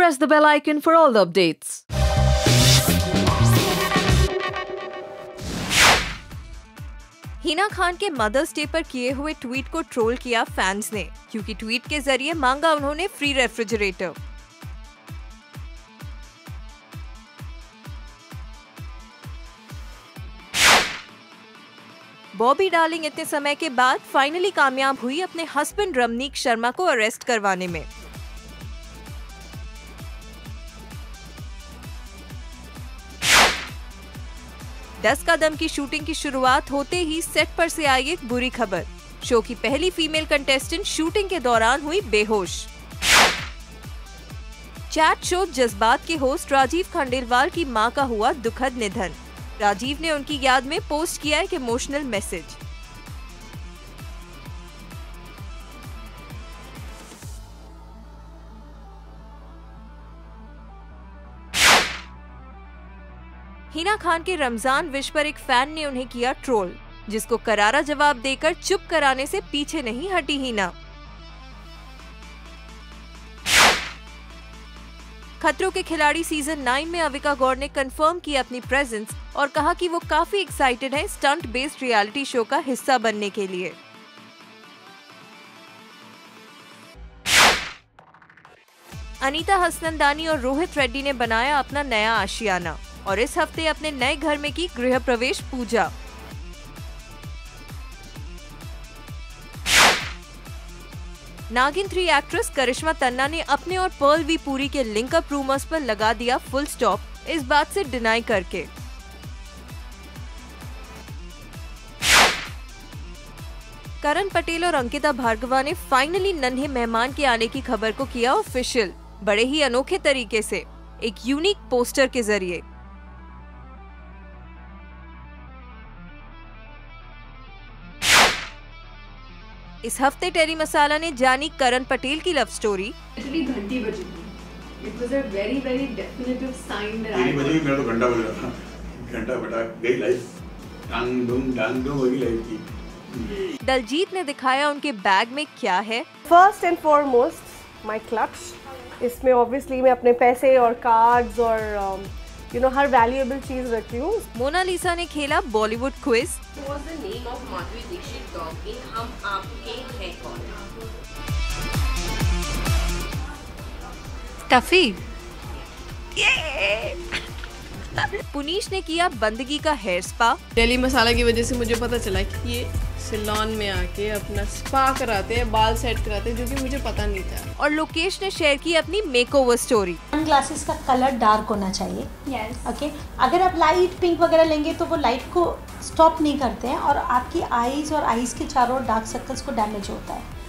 press the bell icon for all the updates. Hina Khan के mother's day पर किए हुए ट्वीट को ट्रोल किया फैंस ने, क्योंकि ट्वीट के जरिए मांगा उन्होंने फ्री रेफ्रिजरेटर। बॉबी डार्लिंग इतने समय के बाद फाइनली कामयाब हुई अपने हस्बैंड रमनीक शर्मा को अरेस्ट करवाने में। दस कदम की शूटिंग की शुरुआत होते ही सेट पर से आई एक बुरी खबर। शो की पहली फीमेल कंटेस्टेंट शूटिंग के दौरान हुई बेहोश। चैट शो जज्बात के होस्ट राजीव खंडेलवाल की मां का हुआ दुखद निधन। राजीव ने उनकी याद में पोस्ट किया एक इमोशनल मैसेज। हिना खान के रमजान विश पर एक फैन ने उन्हें किया ट्रोल, जिसको करारा जवाब देकर चुप कराने से पीछे नहीं हटी हिना। खतरों के खिलाड़ी सीजन 9 में अविका गौड़ ने कंफर्म की अपनी प्रेजेंस और कहा कि वो काफी एक्साइटेड है स्टंट बेस्ड रियलिटी शो का हिस्सा बनने के लिए। अनीता हसनंदानी और रोहित रेड्डी ने बनाया अपना नया आशियाना और इस हफ्ते अपने नए घर में की गृह प्रवेश पूजा। नागिन 3 एक्ट्रेस करिश्मा तन्ना ने अपने और पर्ल वी पुरी के लिंकअप रूमर्स पर लगा दिया फुल स्टॉप, इस बात से डिनाई करके। करण पटेल और अंकिता भार्गवा ने फाइनली नन्हे मेहमान के आने की खबर को किया ऑफिशियल, बड़े ही अनोखे तरीके से, एक यूनिक पोस्टर के जरिए। इस हफ्ते टेरी मसाला ने जानी करण पटेल की लव स्टोरी। घंटी बजी थी। It was a very very definitive sign that I बजी मेरा तो घंटा बज रहा था। घंटा बटा गई लाइफ। डांग डूम वही लाइफ की। दलजीत ने दिखाया उनके बैग में क्या है। First and foremost my clutch. इसमें ऑब्वियसली मैं अपने पैसे और कार्ड्स और हर वैल्यूएबल चीज रखती हूँ। मोनालिसा ने खेला Bollywood quiz. What was the name of Madhuri Dixit song in हम आपके हैं कौन? टफी। पुनीश ने किया बंदगी का हेयर स्पा। टेली मसाला की वजह से मुझे पता चला कि ये सैलून में आके अपना स्पा कराते हैं, बाल सेट कराते हैं, जो कि मुझे पता नहीं था। और लोकेश ने शेयर की अपनी मेकओवर स्टोरी। सनग्लासेस का कलर डार्क होना चाहिए। yes. ओके अगर आप लाइट पिंक वगैरह लेंगे तो वो लाइट को स्टॉप नहीं करते हैं और आपकी आईज और आईज के चारों डार्क सर्कल्स को डैमेज होता है।